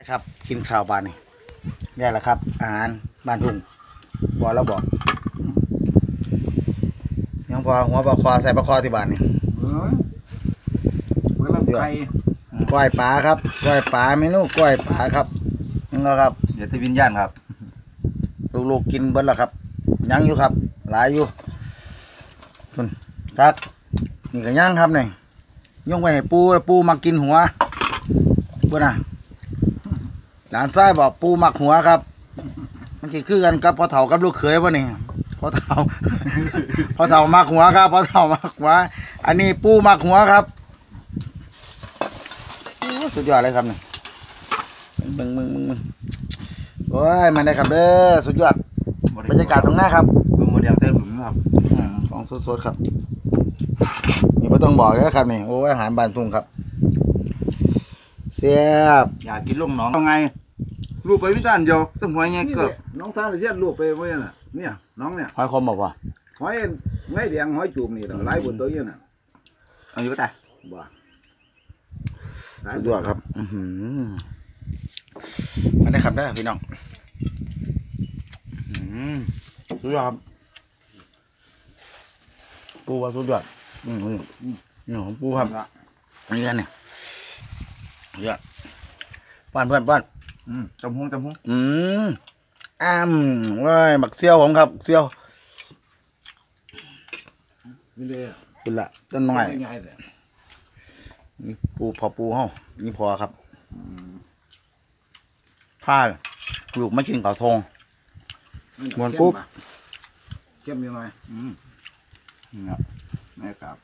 ครับกินข้าวบ้านนี่ได้แล้วครับอาหารบ้านทุ่งบอกแล้วบอกยังพอหัวปลาคอใส่ปลาคอที่บ้านนี่มันลำไก่ก้อยปลาครับก้อยปลาเมนูก้อยปลาครับนี่ก็ครับเดี๋ยวที่วิญญาณครับลูกๆกินเบิ้ลแล้วครับยังอยู่ครับหลายอยู่คุณครับนี่ก็ยังครับนี่ย่งไปให้ปูมากินหัวปูนะหลานชายบอกปูมักหัวครับมันคือกันกับพ่อเฒ่ากับลูกเขยวะนี่พ่อเฒ่า พ่อเฒ่ามักหัวครับพ่อเฒ่ามักหัวอันนี้ปูมักหัวครับสุดยอดเลยครับนี่มึงโอ้ยมันได้ครับเด้อสุดยอดบรรยากาศตรงหน้าครับดูโมเดลเต็มหลุมครับของสดๆครับนี่ไม่ต้องบอกเลยครับนี่โอ้อาหารบ้านทุ่งครับเสียบอยากกินลูกน้องเอาไงลูกไปวิจารณ์เดียวต้องหัวไงเกือบน้องสาวเสียลูกไปเมื่อน่ะเนี่ยน้องเนี่ยหอยคมบอกว่าหอยไม่แดงหอยจูบนี่หลายบนตัวเยอะน่ะเอาอยู่ก็ได้บ่สุดยอดครับมาได้ครับได้พี่น้องสุดยอดครับปูว่าสุดยอดนี่ของปูครับนี่กันเนี่ยเยอะป้อนจำหุ้งว้ายหมักเซี่ยวผมครับเซี่ยวนี่เลยเป็นละต้นน้อยนี่ปูเฮานี่พอครับผ้าลูกไม่กินข้าวทงมวนปุ๊บเข้มยังไงครับแม่ครับ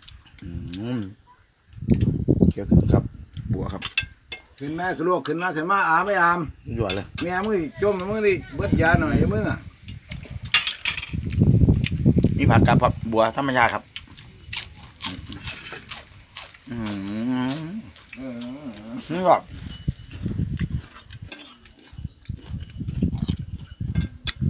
เกี่ยวกับครับบัวครับขึ้นแม่สลวกขึ้นมาเสร็จมาอาไม่อามหยวดเลยแม่มึงจมมึงดิเบิดยาหน่อยมึงอ่ะมีผักกับบัวธรรมชาติครับนี่ก็